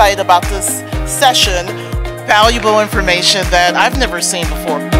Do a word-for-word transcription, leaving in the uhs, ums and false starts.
excited about this session. Valuable information that I've never seen before.